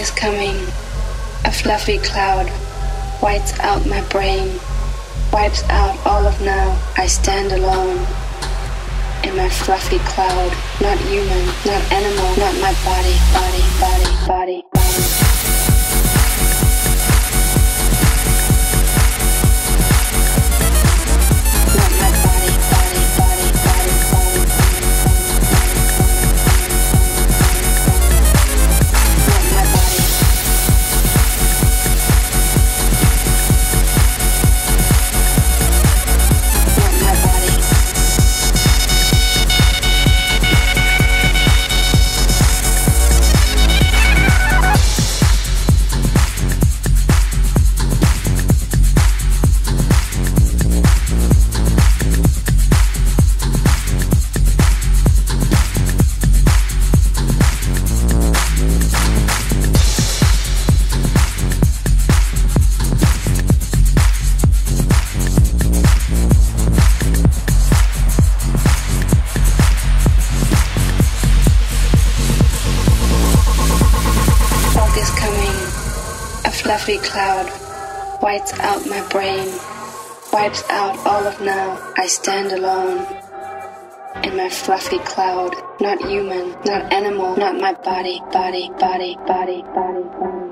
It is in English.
is coming, a fluffy cloud, whites out my brain, wipes out all of now. I stand alone in my fluffy cloud, not human, not animal, not my body, body, body, body, body. Fluffy cloud, whites out my brain, wipes out all of now. I stand alone in my fluffy cloud, not human, not animal, not my body, body, body, body, body, body.